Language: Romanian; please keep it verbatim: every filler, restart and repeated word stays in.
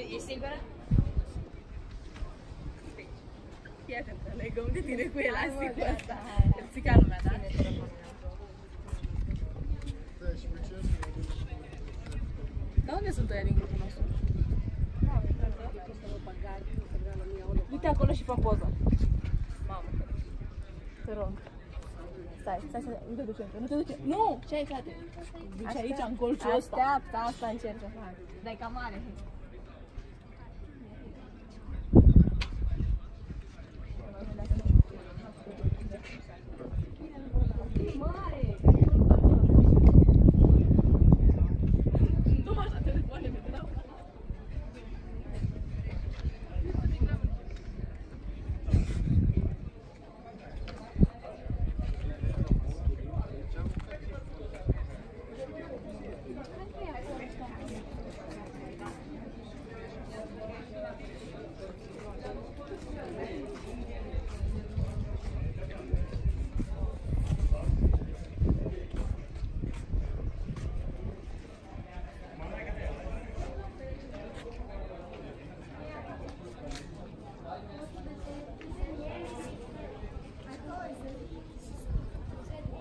Ești sigură? Fii atentă, legăm de tine cu elasticul ăsta. Îl ții ca lumea, da? Dar unde sunt ăia din grupul nostru? Du-te acolo și fă poză. Mamă. Te rog. Stai, stai, stai, nu te duce încă, nu te duce. Nu! Ce ai, frate? Duce aici, în colțul ăsta. Așteaptă, asta încerc să fac. Dai ca mare.